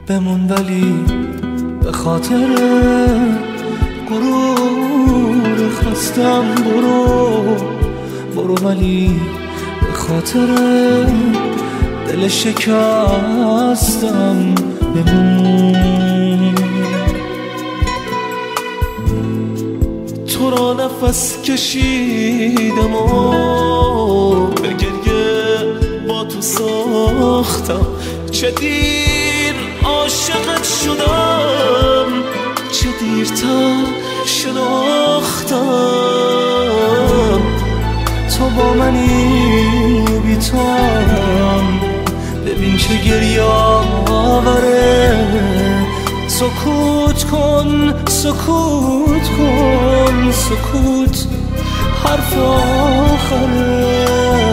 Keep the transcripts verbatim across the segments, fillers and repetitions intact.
بمون ولی به خاطر غرور خستم. برو برو ولی به خاطر دل شکستم بمون. تو را نفس کشیدم و به گریه با تو ساختم. چه دیر عاشقت شدم، چه دیرتر شناختم. تو با منی بی توام، ببین چه گریه آوره. سکوت کن سکوت کن سکوت حرف آخره.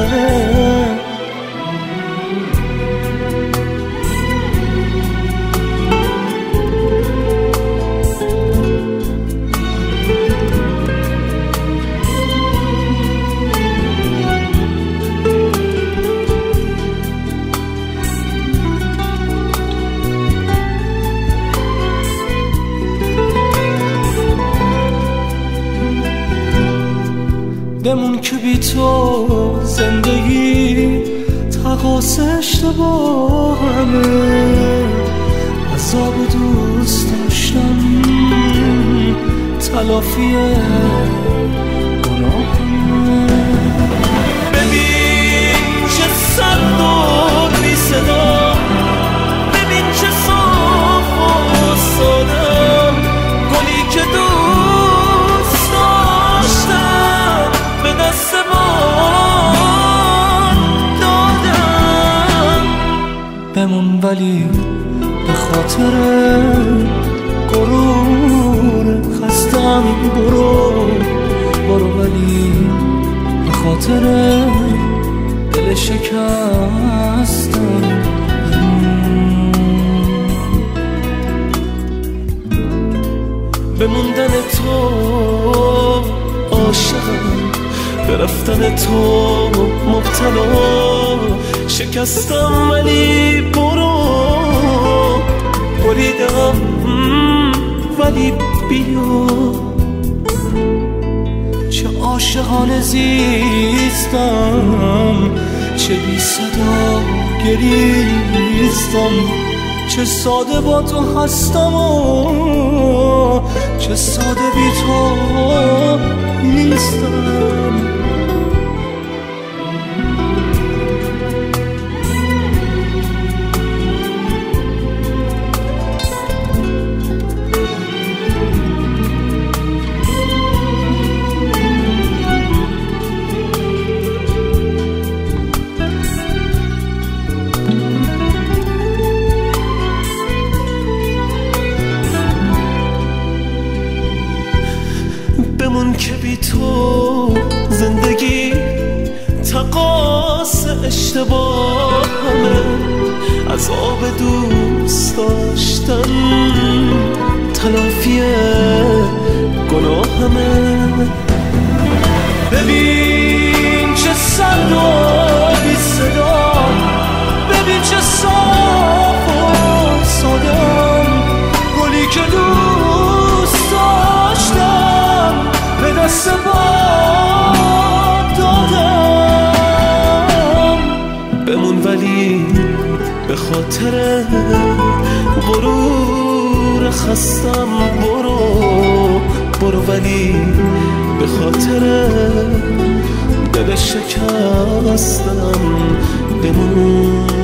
بمون که بی تو زندگی تقاس اشتباهمه. عذاب دوست داشتم تلافی گناهمه. ببین چه سرد و بی صدا، ببین چه صاف و سادم. گلی که دوست داشتم به دست من دادم. بمون ولی به خاطر غرور خستم. برو برو ولی به خاطر دل شکستم. به موندن تو عاشقم، به رفتن تو مبتلا. شکستم ولی برو، بریدم ولی بیا. چه عاشقانه زیستم، چه بی صدا گریستم. چه ساده با تو هستم و چه ساده بی تو نیستم. بمون که بی تو زندگی تقاس اشتباهمه. عذاب دوست داشتن تلافی گناهمه. ببین چه سرد و بی صدا، ببین چه صاف و سادم. گلی که دوست داشتم به دست باد دادم. بمون ولی به خاطر غرور خستم. برو برو ولی به خاطر دل شکستم. بمون